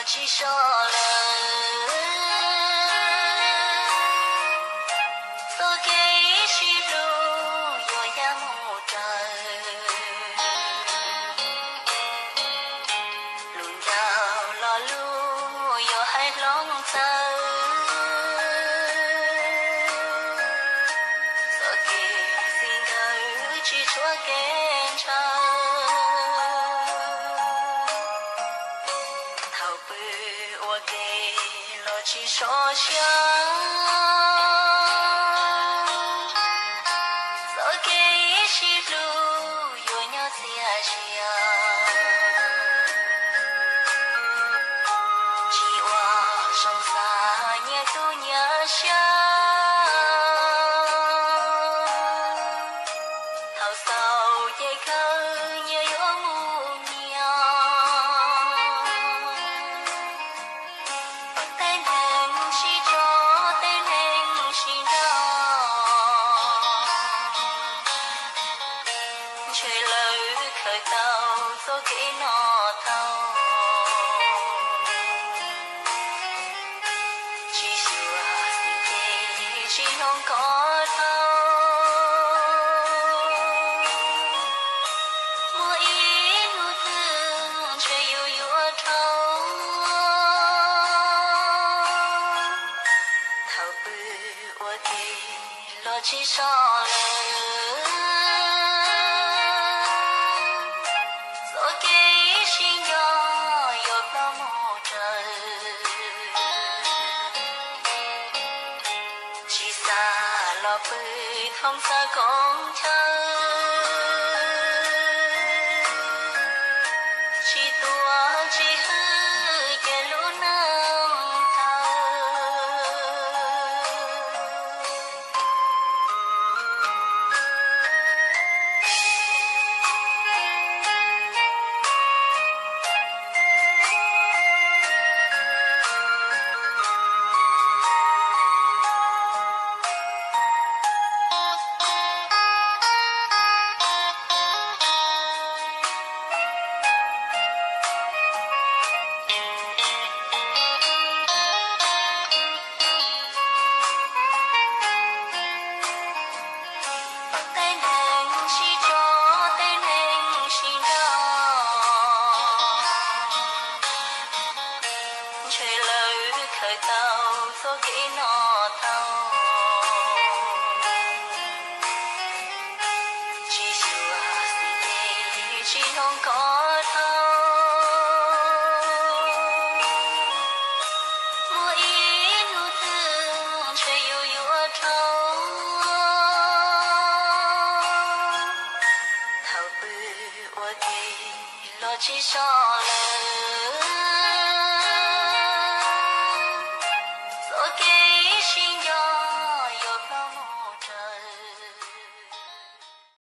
chỉ sợ lời tôi kể chỉ đâu rồi ya một trời luôn đau lo lu rồi hai lòng trời tôi kể xin đời chỉ chúa kén trời chỉ so chiang rồi cái chỉ lu yo nhau xia xia chỉ qua sông xa nhẹ tu nhớ xa thao sao dây khơi nhớ yo mu nhau chơi lời khởi tàu số kỹ nọ tàu chỉ sửa xin kê chỉ không có tàu mua ý nụ thương chơi yêu yêu trâu thảo bư ua kê lo chỉ so lời lo bơi thông xa con chơi chỉ tua chỉ hư che lũ nâng thơ chơi lời khởi tàu số kỹ nọ tàu chỉ sửa xin kê chỉ không có tàu mua ý nụ thương chơi yêu yêu trâu thảo bư ua kê lo chỉ so lời